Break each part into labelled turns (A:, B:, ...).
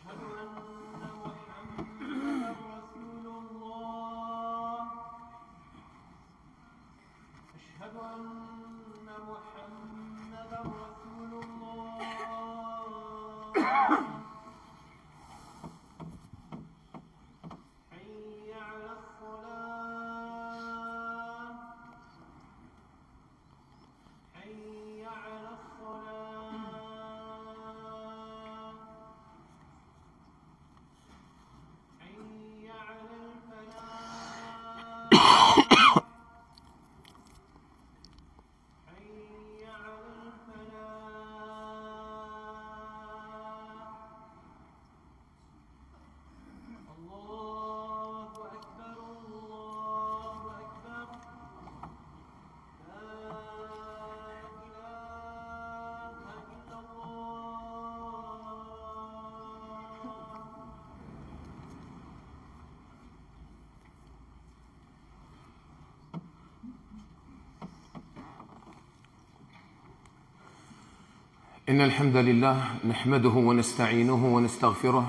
A: إن الحمد لله نحمده ونستعينه ونستغفره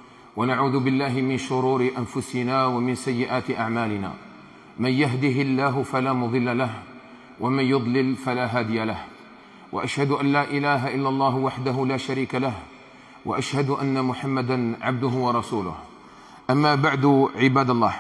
A: ونعوذ بالله من شرور أنفسنا ومن سيئات أعمالنا. من يهده الله فلا مضل له ومن يضلل فلا هادي له، وأشهد أن لا إله إلا الله وحده لا شريك له، وأشهد أن محمدا عبده ورسوله. أما بعد، عباد الله،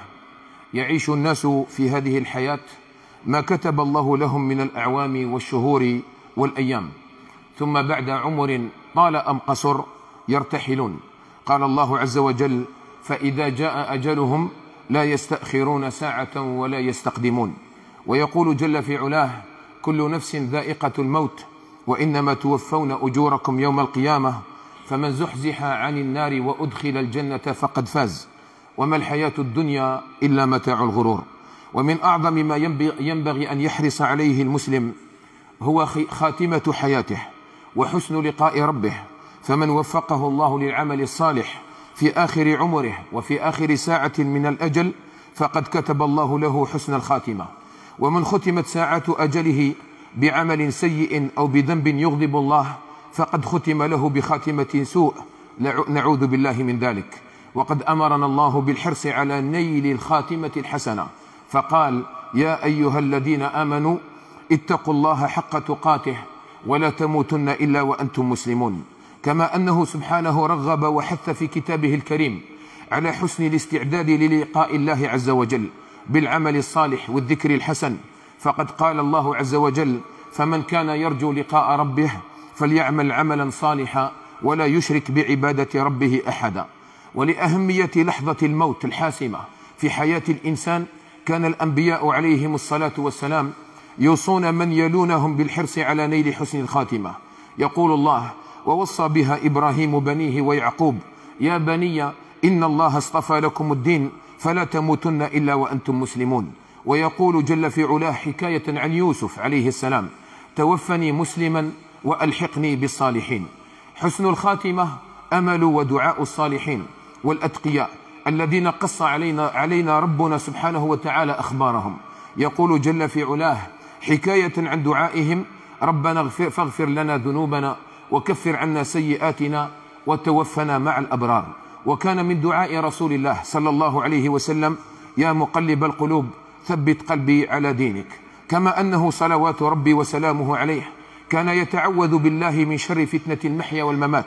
A: يعيش الناس في هذه الحياة ما كتب الله لهم من الأعوام والشهور والأيام، ثم بعد عمر طال أم قصر يرتحلون. قال الله عز وجل: فإذا جاء أجلهم لا يستأخرون ساعة ولا يستقدمون. ويقول جل في علاه: كل نفس ذائقة الموت وإنما توفون أجوركم يوم القيامة فمن زحزح عن النار وأدخل الجنة فقد فاز وما الحياة الدنيا إلا متاع الغرور. ومن أعظم ما ينبغي أن يحرص عليه المسلم هو خاتمة حياته وحسن لقاء ربه، فمن وفقه الله للعمل الصالح في آخر عمره وفي آخر ساعة من الأجل فقد كتب الله له حسن الخاتمة. ومن ختمت ساعة أجله بعمل سيء أو بذنب يغضب الله فقد ختم له بخاتمة سوء، نعوذ بالله من ذلك. وقد أمرنا الله بالحرص على نيل الخاتمة الحسنة، فقال: يا أيها الذين آمنوا اتقوا الله حق تقاته ولا تموتن إلا وأنتم مسلمون. كما أنه سبحانه رغب وحث في كتابه الكريم على حسن الاستعداد للقاء الله عز وجل بالعمل الصالح والذكر الحسن، فقد قال الله عز وجل: فمن كان يرجو لقاء ربه فليعمل عملا صالحا ولا يشرك بعبادة ربه أحدا. ولأهمية لحظة الموت الحاسمة في حياة الإنسان كان الأنبياء عليهم الصلاة والسلام يوصون من يلونهم بالحرص على نيل حسن الخاتمة. يقول الله: ووصى بها إبراهيم بنيه ويعقوب يا بني إن الله اصطفى لكم الدين فلا تموتن إلا وأنتم مسلمون. ويقول جل في علاه حكاية عن يوسف عليه السلام: توفني مسلما وألحقني بالصالحين. حسن الخاتمة أمل ودعاء الصالحين والأتقياء الذين قص علينا ربنا سبحانه وتعالى أخبارهم. يقول جل في علاه حكاية عن دعائهم: ربنا فاغفر لنا ذنوبنا وكفر عنا سيئاتنا وتوفنا مع الأبرار. وكان من دعاء رسول الله صلى الله عليه وسلم: يا مقلب القلوب ثبت قلبي على دينك. كما أنه صلوات ربي وسلامه عليه كان يتعوذ بالله من شر فتنة المحيا والممات.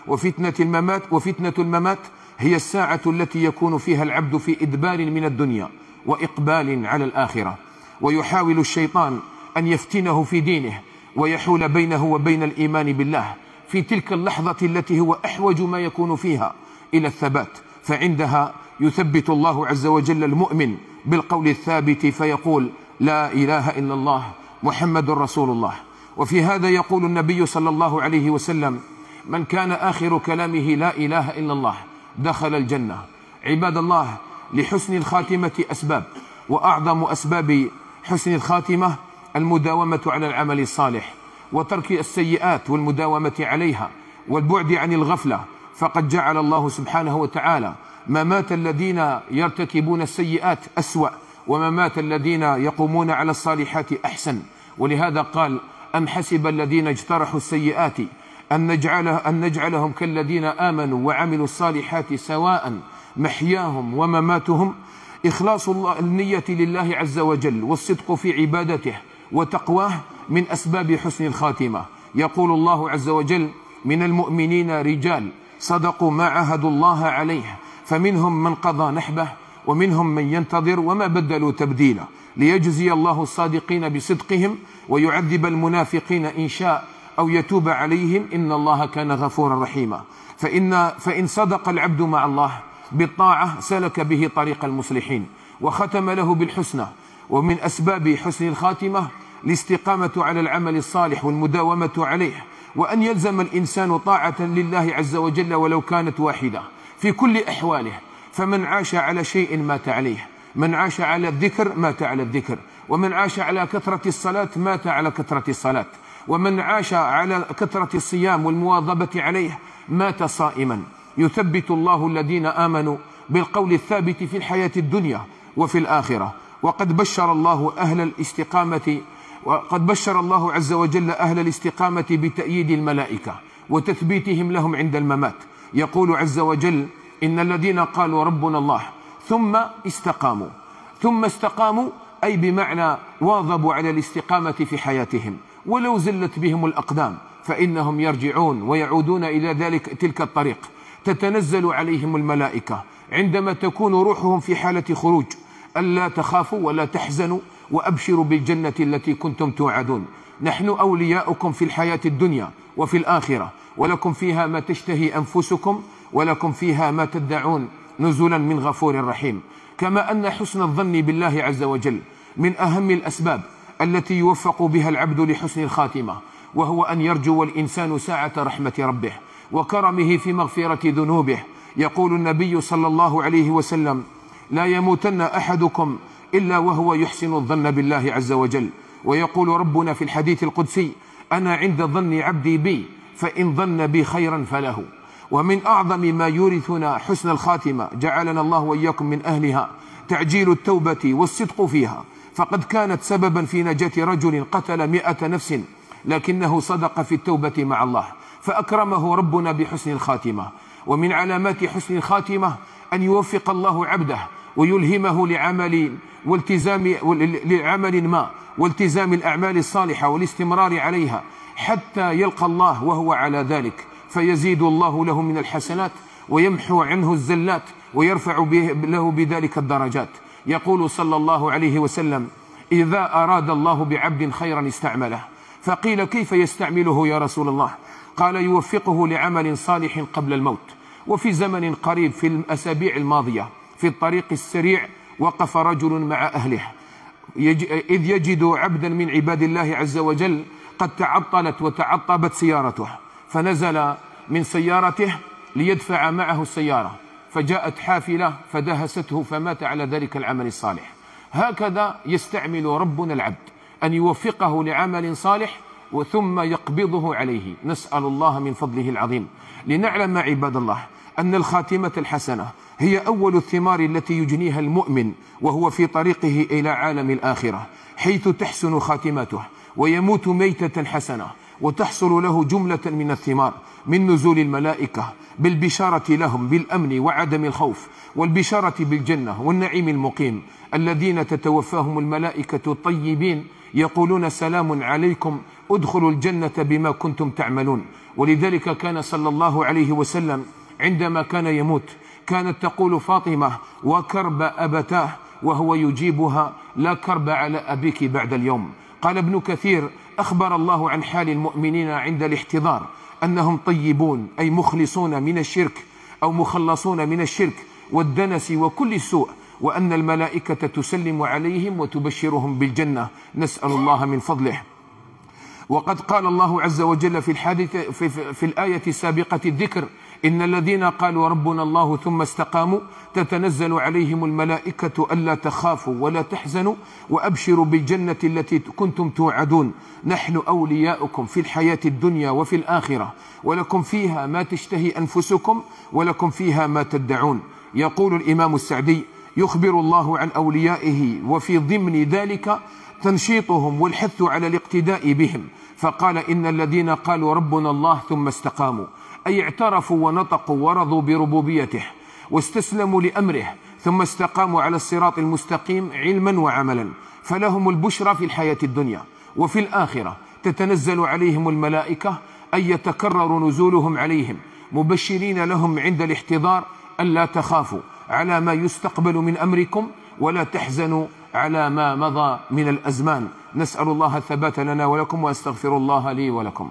A: وفتنة الممات هي الساعة التي يكون فيها العبد في إدبار من الدنيا وإقبال على الآخرة، ويحاول الشيطان أن يفتنه في دينه ويحول بينه وبين الإيمان بالله في تلك اللحظة التي هو أحوج ما يكون فيها إلى الثبات، فعندها يثبت الله عز وجل المؤمن بالقول الثابت فيقول: لا إله إلا الله محمد رسول الله. وفي هذا يقول النبي صلى الله عليه وسلم: من كان آخر كلامه لا إله إلا الله دخل الجنة. عباد الله، لحسن الخاتمة أسباب، وأعظم أسباب حسن الخاتمة المداومة على العمل الصالح وترك السيئات والمداومة عليها والبعد عن الغفلة. فقد جعل الله سبحانه وتعالى ممات الذين يرتكبون السيئات أسوأ وممات الذين يقومون على الصالحات أحسن. ولهذا قال: أم حسب الذين اجترحوا السيئات أن نجعلهم كالذين آمنوا وعملوا الصالحات سواء محياهم ومماتهم. إخلاص النية لله عز وجل والصدق في عبادته وتقواه من أسباب حسن الخاتمة. يقول الله عز وجل: من المؤمنين رجال صدقوا ما عاهدوا الله عليه فمنهم من قضى نحبه ومنهم من ينتظر وما بدلوا تبديلا ليجزي الله الصادقين بصدقهم ويعذب المنافقين إن شاء أو يتوب عليهم إن الله كان غفورا رحيما. فإن صدق العبد مع الله بالطاعة سلك به طريق المصلحين وختم له بالحسنى. ومن أسباب حسن الخاتمة الاستقامة على العمل الصالح والمداومة عليه، وأن يلزم الإنسان طاعة لله عز وجل ولو كانت واحدة في كل أحواله. فمن عاش على شيء مات عليه، من عاش على الذكر مات على الذكر، ومن عاش على كثرة الصلاة مات على كثرة الصلاة، ومن عاش على كثرة الصيام والمواظبة عليه مات صائما. يثبت الله الذين آمنوا بالقول الثابت في الحياة الدنيا وفي الآخرة. وقد بشر الله عز وجل أهل الاستقامة بتأييد الملائكة وتثبيتهم لهم عند الممات. يقول عز وجل: إن الذين قالوا ربنا الله ثم استقاموا أي بمعنى واظبوا على الاستقامة في حياتهم ولو زلت بهم الأقدام فإنهم يرجعون ويعودون إلى تلك الطريق. تتنزل عليهم الملائكة عندما تكون روحهم في حالة خروج: ألا تخافوا ولا تحزنوا وأبشروا بالجنة التي كنتم توعدون، نحن أولياؤكم في الحياة الدنيا وفي الآخرة، ولكم فيها ما تشتهي أنفسكم ولكم فيها ما تدعون نزلا من غفور رحيم. كما أن حسن الظن بالله عز وجل من أهم الأسباب التي يوفق بها العبد لحسن الخاتمة، وهو أن يرجو الإنسان ساعة رحمة ربه وكرمه في مغفرة ذنوبه. يقول النبي صلى الله عليه وسلم: لا يموتن أحدكم إلا وهو يحسن الظن بالله عز وجل. ويقول ربنا في الحديث القدسي: أنا عند ظن عبدي بي فإن ظن بي خيرا فله. ومن أعظم ما يورثنا حسن الخاتمة جعلنا الله وإياكم من أهلها تعجيل التوبة والصدق فيها، فقد كانت سببا في نجاة رجل قتل 100 نفس لكنه صدق في التوبة مع الله فأكرمه ربنا بحسن الخاتمة. ومن علامات حسن الخاتمة أن يوفق الله عبده ويلهمه لعمل والتزام الأعمال الصالحة والاستمرار عليها حتى يلقى الله وهو على ذلك، فيزيد الله له من الحسنات ويمحو عنه الزلات ويرفع له بذلك الدرجات. يقول صلى الله عليه وسلم: إذا أراد الله بعبد خيرا استعمله. فقيل: كيف يستعمله يا رسول الله؟ قال: يوفقه لعمل صالح قبل الموت. وفي زمن قريب في الأسابيع الماضية في الطريق السريع وقف رجل مع أهله إذ يجد عبدا من عباد الله عز وجل قد تعطلت وتعطبت سيارته، فنزل من سيارته ليدفع معه السيارة، فجاءت حافلة فدهسته فمات على ذلك العمل الصالح. هكذا يستعمل ربنا العبد أن يوفقه لعمل صالح وثم يقبضه عليه. نسأل الله من فضله العظيم. لنعلم عباد الله أن الخاتمة الحسنة هي أول الثمار التي يجنيها المؤمن وهو في طريقه إلى عالم الآخرة، حيث تحسن خاتمته ويموت ميتة حسنة، وتحصل له جملة من الثمار من نزول الملائكة بالبشارة لهم بالأمن وعدم الخوف، والبشارة بالجنة والنعيم المقيم الذين تتوفاهم الملائكة الطيبين يقولون: سلام عليكم ادخلوا الجنة بما كنتم تعملون. ولذلك كان صلى الله عليه وسلم عندما كان يموت كانت تقول فاطمة: وكرب أبتاه، وهو يجيبها: لا كرب على أبيك بعد اليوم. قال ابن كثير: أخبر الله عن حال المؤمنين عند الاحتضار أنهم طيبون، أي مخلصون من الشرك أو مخلصون من الشرك والدنس وكل السوء، وأن الملائكة تسلم عليهم وتبشرهم بالجنة. نسأل الله من فضله. وقد قال الله عز وجل في الآية السابقة الذكر: إن الذين قالوا ربنا الله ثم استقاموا تتنزل عليهم الملائكة ألا تخافوا ولا تحزنوا وأبشروا بالجنة التي كنتم توعدون، نحن أولياؤكم في الحياة الدنيا وفي الآخرة، ولكم فيها ما تشتهي أنفسكم ولكم فيها ما تدعون. يقول الإمام السعدي: يخبر الله عن أوليائه وفي ضمن ذلك تنشيطهم والحث على الاقتداء بهم، فقال إن الذين قالوا ربنا الله ثم استقاموا، أي اعترفوا ونطقوا ورضوا بربوبيته واستسلموا لأمره ثم استقاموا على الصراط المستقيم علما وعملا، فلهم البشرى في الحياة الدنيا وفي الآخرة. تتنزل عليهم الملائكة أن يتكرر نزولهم عليهم مبشرين لهم عند الاحتضار ألا تخافوا على ما يستقبل من أمركم ولا تحزنوا على ما مضى من الأزمان. نسأل الله الثبات لنا ولكم، وأستغفر الله لي ولكم.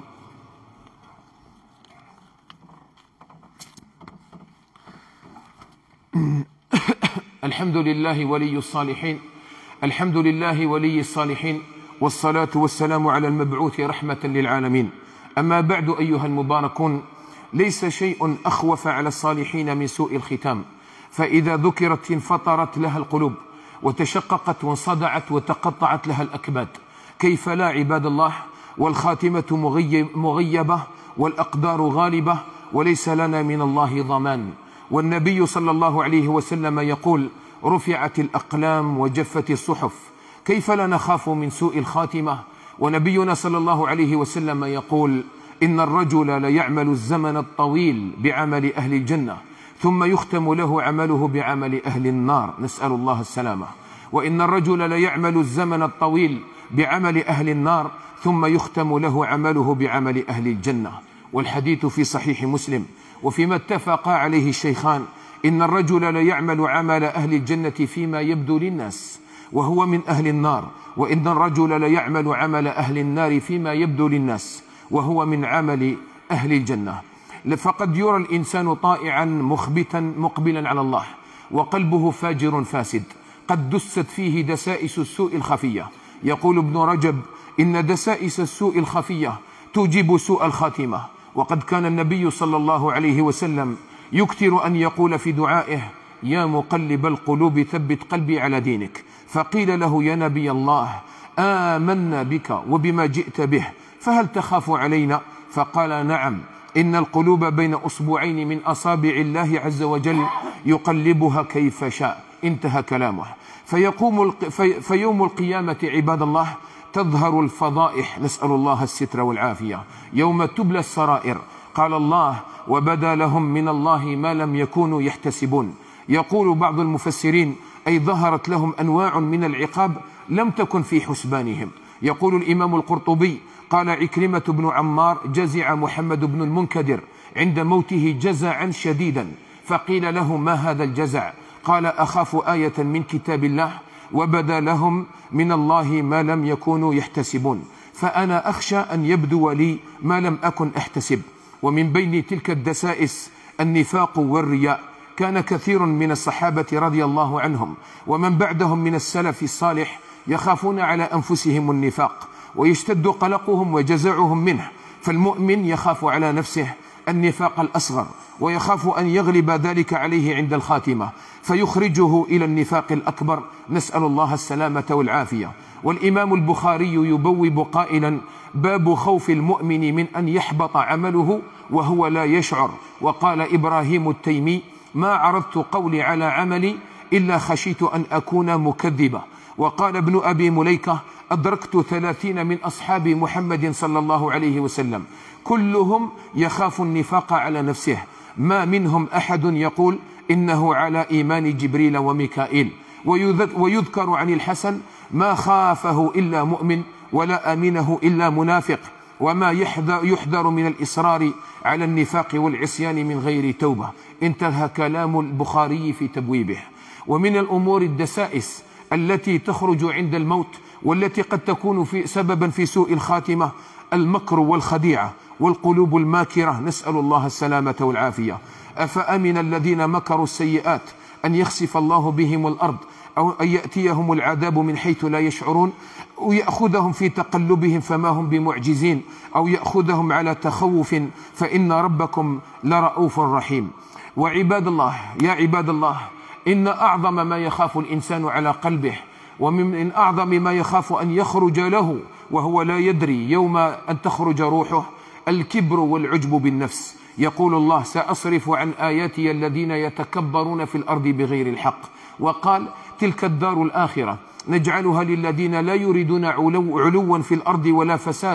A: الحمد لله ولي الصالحين، الحمد لله ولي الصالحين، والصلاة والسلام على المبعوث رحمة للعالمين. أما بعد أيها المباركون، ليس شيء أخوف على الصالحين من سوء الختام، فإذا ذكرت انفطرت لها القلوب وتشققت وانصدعت وتقطعت لها الأكباد. كيف لا عباد الله، والخاتمة مغيبة والأقدار غالبة وليس لنا من الله ضمان. والنبي صلى الله عليه وسلم يقول: رفعت الأقلام وجفت الصحف. كيف لا نخاف من سوء الخاتمة؟ ونبينا صلى الله عليه وسلم يقول: إن الرجل ليعمل الزمن الطويل بعمل أهل الجنة ثم يختم له عمله بعمل أهل النار، نسأل الله السلامة. وإن الرجل ليعمل الزمن الطويل بعمل أهل النار ثم يختم له عمله بعمل أهل الجنة. والحديث في صحيح مسلم وفيما اتفق عليه الشيخان: إن الرجل ليعمل عمل أهل الجنة فيما يبدو للناس وهو من أهل النار، وإن الرجل ليعمل عمل أهل النار فيما يبدو للناس وهو من عمل أهل الجنة. فقد يرى الإنسان طائعا مخبتا مقبلا على الله وقلبه فاجر فاسد، قد دست فيه دسائس السوء الخفية. يقول ابن رجب: إن دسائس السوء الخفية توجب سوء الخاتمة. وقد كان النبي صلى الله عليه وسلم يكثر أن يقول في دعائه: يا مقلب القلوب ثبت قلبي على دينك. فقيل له: يا نبي الله، آمنا بك وبما جئت به، فهل تخاف علينا؟ فقال: نعم، إن القلوب بين أصبعين من أصابع الله عز وجل يقلبها كيف شاء. انتهى كلامه. فيوم القيامة عباد الله تظهر الفضائح، نسأل الله الستر والعافية، يوم تبلى السرائر. قال الله: وبدا لهم من الله ما لم يكونوا يحتسبون. يقول بعض المفسرين: أي ظهرت لهم أنواع من العقاب لم تكن في حسبانهم. يقول الإمام القرطبي: قال عكرمة بن عمار: جزع محمد بن المنكدر عند موته جزعا شديدا، فقيل له: ما هذا الجزع؟ قال: أخاف آية من كتاب الله وبدا لهم من الله ما لم يكونوا يحتسبون، فأنا أخشى أن يبدو لي ما لم أكن أحتسب. ومن بين تلك الدسائس النفاق والرياء. كان كثير من الصحابة رضي الله عنهم ومن بعدهم من السلف الصالح يخافون على أنفسهم النفاق ويشتد قلقهم وجزعهم منه. فالمؤمن يخاف على نفسه النفاق الأصغر ويخاف أن يغلب ذلك عليه عند الخاتمة فيخرجه إلى النفاق الأكبر، نسأل الله السلامة والعافية. والإمام البخاري يبوب قائلا: باب خوف المؤمن من أن يحبط عمله وهو لا يشعر. وقال إبراهيم التيمي: ما عرضت قولي على عملي إلا خشيت أن أكون مكذبا. وقال ابن أبي مليكة: أدركت 30 من أصحاب محمد صلى الله عليه وسلم كلهم يخاف النفاق على نفسه، ما منهم أحد يقول إنه على إيمان جبريل وميكائيل. ويذكر عن الحسن: ما خافه إلا مؤمن ولا أمنه إلا منافق، وما يحذر من الإصرار على النفاق والعصيان من غير توبة. انتهى كلام البخاري في تبويبه. ومن الأمور الدسائس التي تخرج عند الموت والتي قد تكون سببا في سوء الخاتمة المكر والخديعة والقلوب الماكرة، نسأل الله السلامة والعافية. أفأمن الذين مكروا السيئات أن يخسف الله بهم الأرض أو أن يأتيهم العذاب من حيث لا يشعرون، أو يأخذهم في تقلبهم فما هم بمعجزين، أو يأخذهم على تخوف فإن ربكم لرؤوف رحيم. وعباد الله، يا عباد الله، إن أعظم ما يخاف الإنسان على قلبه ومن أعظم ما يخاف أن يخرج له وهو لا يدري يوم أن تخرج روحه الكبر والعجب بالنفس. يقول الله: سأصرف عن آياتي الذين يتكبرون في الأرض بغير الحق. وقال: تلك الدار الآخرة نجعلها للذين لا يريدون علوا في الأرض ولا فسادا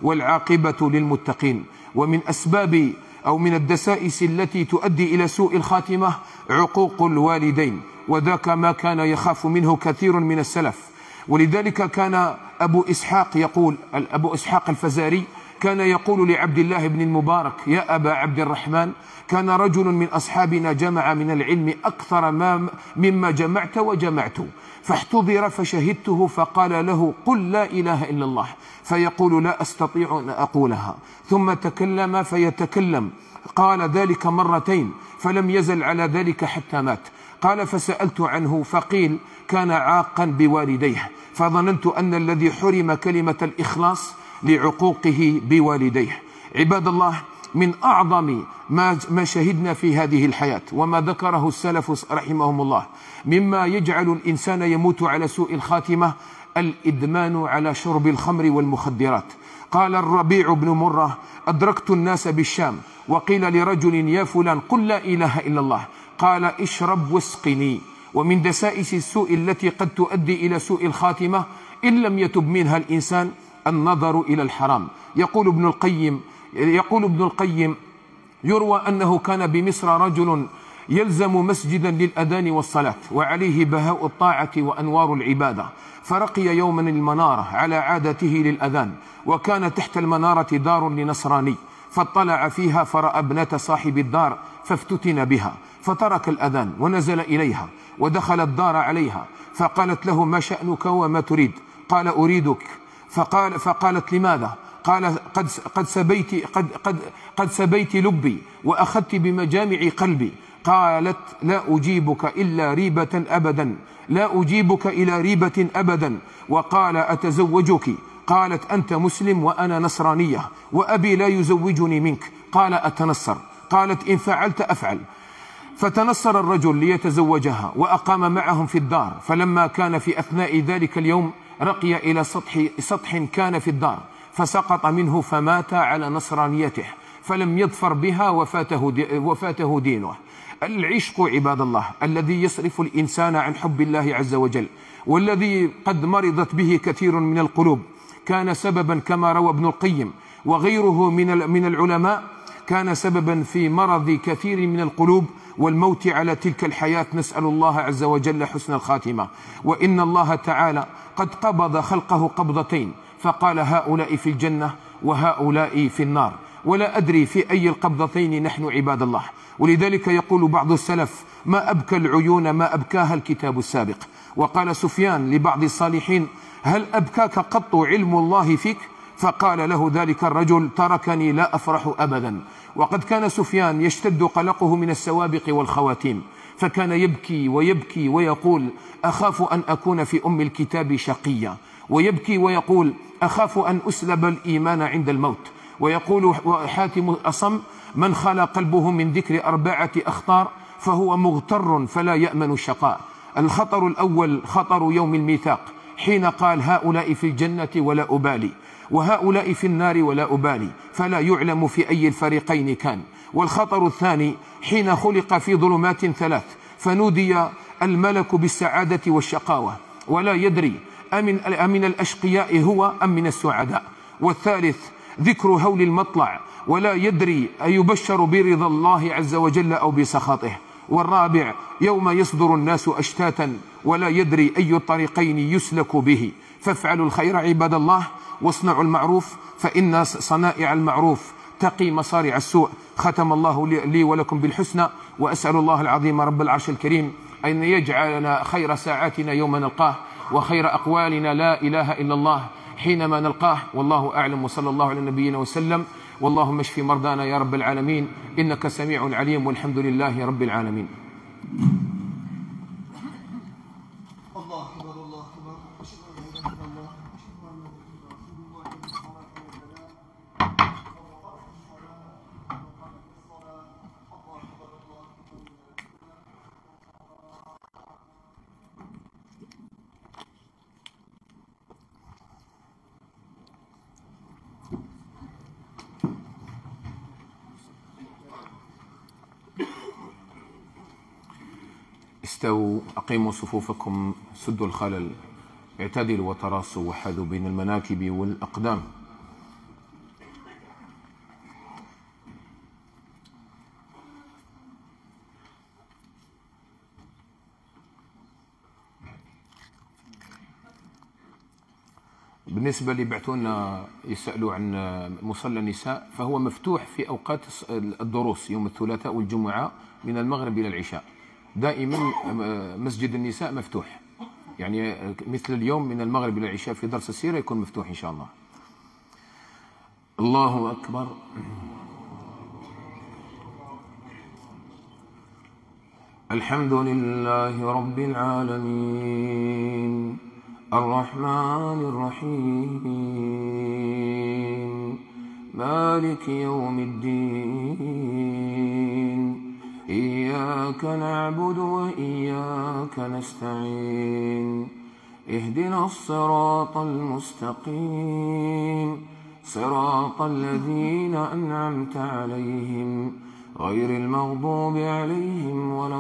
A: والعاقبة للمتقين. ومن أسباب أو من الدسائس التي تؤدي إلى سوء الخاتمة عقوق الوالدين، وذاك ما كان يخاف منه كثير من السلف. ولذلك كان أبو إسحاق الفزاري كان يقول لعبد الله بن المبارك: يا أبا عبد الرحمن، كان رجل من أصحابنا جمع من العلم أكثر مما جمعت وجمعت، فاحتضر فشهدته فقال له: قل لا إله إلا الله، فيقول: لا أستطيع أن أقولها، ثم تكلم فيتكلم، قال ذلك مرتين فلم يزل على ذلك حتى مات. قال: فسألت عنه فقيل: كان عاقا بوالديه، فظننت أن الذي حرم كلمة الإخلاص لعقوقه بوالديه. عباد الله، من أعظم ما شهدنا في هذه الحياة وما ذكره السلف رحمهم الله مما يجعل الإنسان يموت على سوء الخاتمة الإدمان على شرب الخمر والمخدرات. قال الربيع بن مرة: أدركت الناس بالشام وقيل لرجل: يا فلان، قل لا إله إلا الله، قال: اشرب واسقني. ومن دسائس السوء التي قد تؤدي إلى سوء الخاتمة إن لم يتب منها الإنسان النظر إلى الحرام. يقول ابن القيم: يروى أنه كان بمصر رجل يلزم مسجدا للأذان والصلاة وعليه بهاء الطاعة وأنوار العبادة، فرقي يوما المنارة على عادته للأذان، وكان تحت المنارة دار لنصراني، فاطلع فيها فرأى ابنة صاحب الدار فافتتن بها، فترك الأذان ونزل إليها ودخل الدار عليها، فقالت له: ما شأنك وما تريد؟ قال: أريدك. فقالت: لماذا؟ قال: قد سبيت لبي وأخذت بمجامع قلبي. قالت: لا أجيبك إلا ريبة أبدا، لا أجيبك إلى ريبة أبدا. وقال: أتزوجك؟ قالت: أنت مسلم وأنا نصرانية وأبي لا يزوجني منك. قال: أتنصر؟ قالت: إن فعلت أفعل. فتنصر الرجل ليتزوجها وأقام معهم في الدار، فلما كان في أثناء ذلك اليوم رقي إلى سطح كان في الدار فسقط منه فمات على نصرانيته، فلم يظفر بها وفاته دينه. العشق عباد الله الذي يصرف الإنسان عن حب الله عز وجل، والذي قد مرضت به كثير من القلوب، كان سببا كما روى ابن القيم وغيره من العلماء، كان سببا في مرض كثير من القلوب والموت على تلك الحياة. نسأل الله عز وجل حسن الخاتمة. وإن الله تعالى قد قبض خلقه قبضتين، فقال: هؤلاء في الجنة وهؤلاء في النار، ولا أدري في أي القبضتين نحن عباد الله. ولذلك يقول بعض السلف: ما أبكى العيون ما أبكاها الكتاب السابق. وقال سفيان لبعض الصالحين: هل أبكاك قط علم الله فيك؟ فقال له ذلك الرجل: تركني لا أفرح أبدا. وقد كان سفيان يشتد قلقه من السوابق والخواتيم، فكان يبكي ويبكي ويقول: أخاف أن أكون في أم الكتاب شقيا، ويبكي ويقول: أخاف أن أسلب الإيمان عند الموت. ويقول حاتم أصم: من خلا قلبه من ذكر 4 أخطار فهو مغتر فلا يأمن الشقاء. الخطر الأول خطر يوم الميثاق، حين قال: هؤلاء في الجنة ولا أبالي، وهؤلاء في النار ولا أبالي، فلا يعلم في أي الفريقين كان. والخطر الثاني حين خلق في ظلمات 3 فنودي الملك بالسعادة والشقاوة ولا يدري أمن الأشقياء هو أم من السعداء. والثالث ذكر هول المطلع ولا يدري أيبشر برضا الله عز وجل أو بسخطه. والرابع يوم يصدر الناس أشتاتا ولا يدري أي الطريقين يسلك به. فافعلوا الخير عباد الله واصنعوا المعروف، فإن صنائع المعروف تقي مصارع السوء. ختم الله لي ولكم بالحسنى، وأسأل الله العظيم رب العرش الكريم أن يجعلنا خير ساعاتنا يوم نلقاه، وخير أقوالنا لا إله إلا الله حينما نلقاه. والله أعلم، وصلى الله على نبينا وسلم. واللهم اشف مرضانا يا رب العالمين، إنك سميع عليم، والحمد لله رب العالمين. الله أكبر، الله أكبر، أشهد أن لا إله إلا الله، أشهد أن محمدا رسول الله، استووا، أقيموا صفوفكم، سدوا الخلل، اعتدلوا وتراصوا، وحاذوا بين المناكب والأقدام. بالنسبة اللي بعثوا لنا يسألوا عن مصلى النساء، فهو مفتوح في أوقات الدروس يوم الثلاثاء والجمعة من المغرب إلى العشاء. دائما مسجد النساء مفتوح، يعني مثل اليوم من المغرب إلى العشاء في درس السيرة يكون مفتوح إن شاء الله. الله أكبر. الحمد لله رب العالمين الرحمن الرحيم مالك يوم الدين إياك نعبد وإياك نستعين اهدنا الصراط المستقيم صراط الذين أنعمت عليهم غير المغضوب عليهم ولا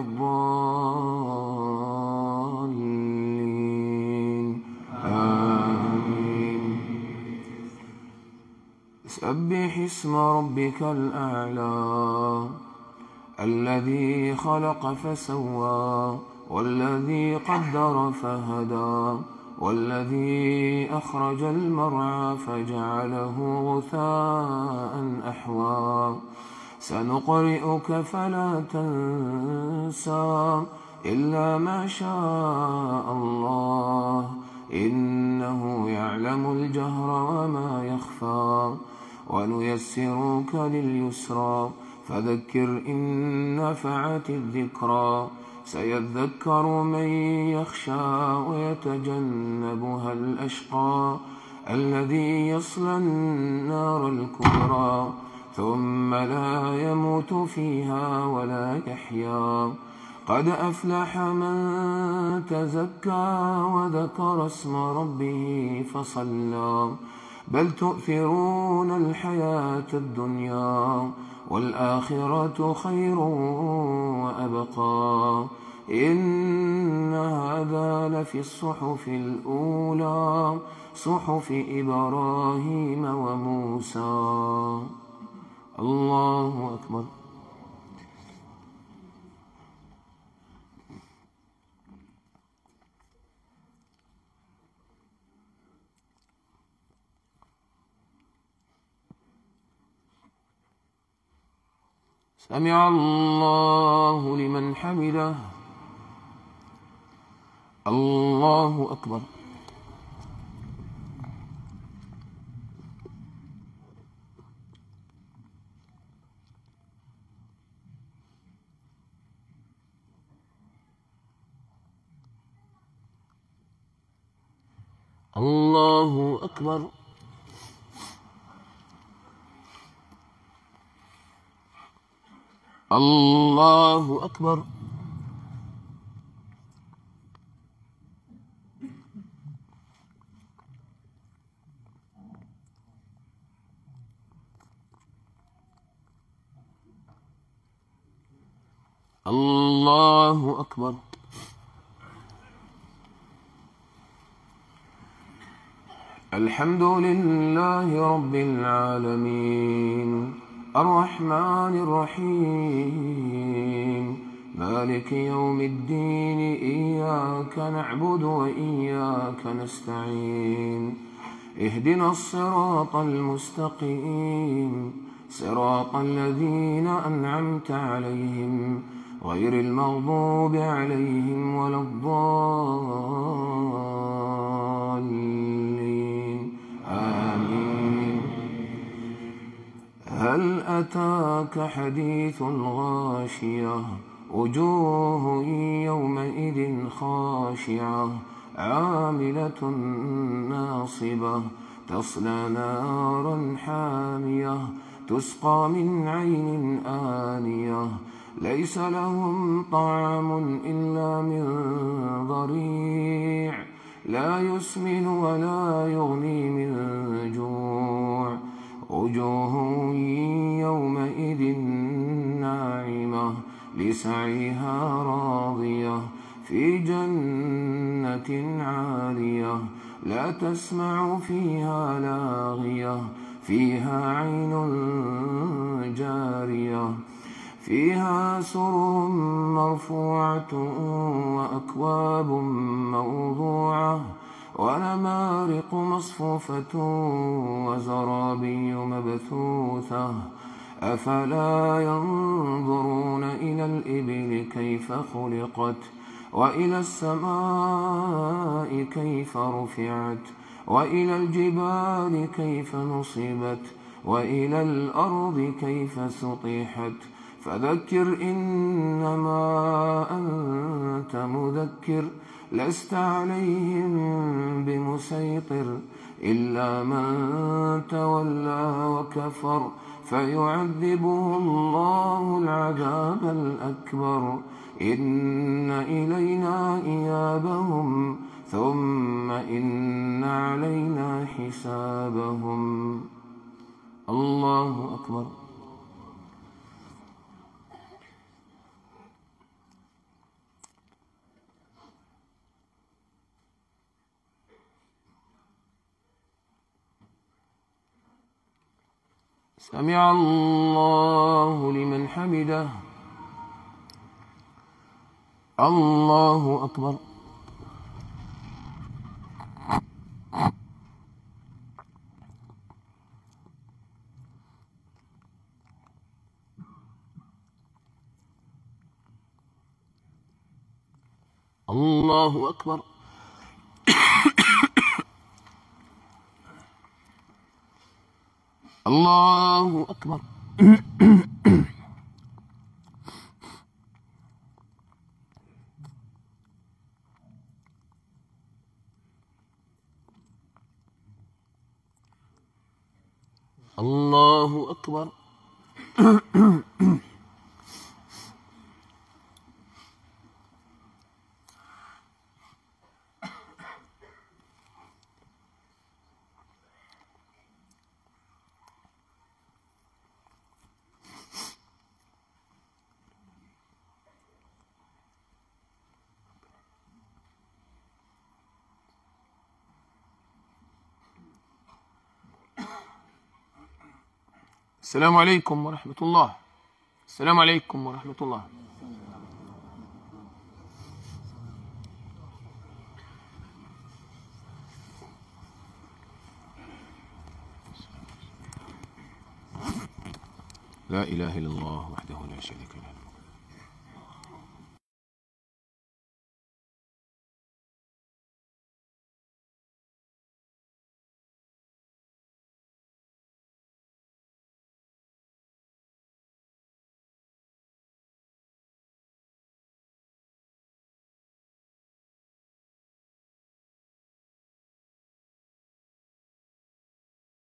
A: الضالين آمين. سبح اسم ربك الأعلى الذي خلق فسوى والذي قدر فهدى والذي أخرج المرعى فجعله غثاء أحوى سنقرئك فلا تنسى إلا ما شاء الله إنه يعلم الجهر وما يخفى ونيسرك لليسرى فذكر إن نفعت الذكرى سيذكر من يخشى ويتجنبها الأشقى الذي يصلى النار الكبرى ثم لا يموت فيها ولا يحيا قد أفلح من تزكى وذكر اسم ربه فصلى بل تؤثرون الحياة الدنيا والآخرة خير وأبقى إن هذا لفي الصحف الأولى صحف إبراهيم وموسى. الله أكبر. سمع الله لمن حمده. الله أكبر. الله أكبر. الله أكبر. الله أكبر. الحمد لله رب العالمين الرحمن الرحيم مالك يوم الدين إياك نعبد وإياك نستعين اهدنا الصراط المستقيم صراط الذين أنعمت عليهم غير المغضوب عليهم ولا الضالين آمين. هل أتاك حديث الغاشية وجوه يومئذ خاشعة عاملة ناصبة تصلى نارا حامية تسقى من عين آنية ليس لهم طعام إلا من ضريع لا يسمن ولا يغني من جوع وجوه يومئذ ناعمة لسعيها راضية في جنة عالية لا تسمع فيها لاغية فيها عين جارية فيها سرر مرفوعة وأكواب موضوعة ونمارق مصفوفة وزرابي مبثوثة أفلا ينظرون إلى الإبل كيف خلقت وإلى السماء كيف رفعت وإلى الجبال كيف نصبت وإلى الأرض كيف سطحت فذكر إنما أنت مذكر لست عليهم بمسيطر إلا من تولى وكفر فيعذبه الله العذاب الأكبر إن إلينا إيابهم ثم إن علينا حسابهم. الله أكبر. سمع الله لمن حمده. الله أكبر. الله أكبر. الله أكبر. الله أكبر. السلام عليكم ورحمة الله. السلام عليكم ورحمة الله. لا إله إلا الله وحده لا شريك له.